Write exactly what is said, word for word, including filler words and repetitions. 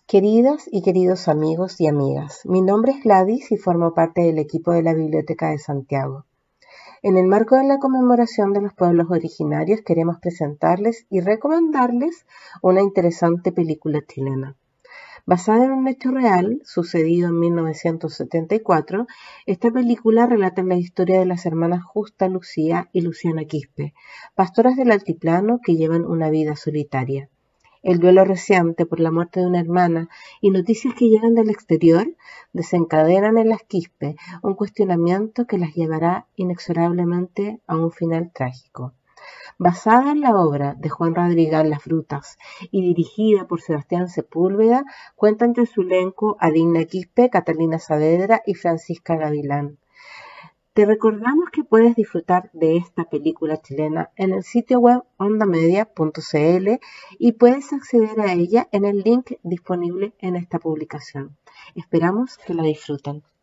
Queridas y queridos amigos y amigas, mi nombre es Gladys y formo parte del equipo de la Biblioteca de Santiago. En el marco de la conmemoración de los pueblos originarios queremos presentarles y recomendarles una interesante película chilena. Basada en un hecho real, sucedido en mil novecientos setenta y cuatro, esta película relata la historia de las hermanas Justa Lucía y Luciana Quispe, pastoras del altiplano que llevan una vida solitaria. El duelo reciente por la muerte de una hermana y noticias que llegan del exterior desencadenan en las Quispe un cuestionamiento que las llevará inexorablemente a un final trágico. Basada en la obra de Juan Radrigán Las Frutas y dirigida por Sebastián Sepúlveda, cuenta entre su elenco a Digna Quispe, Catalina Saavedra y Francisca Gavilán. Te recordamos que puedes disfrutar de esta película chilena en el sitio web ondamedia punto cl y puedes acceder a ella en el link disponible en esta publicación. Esperamos que la disfruten.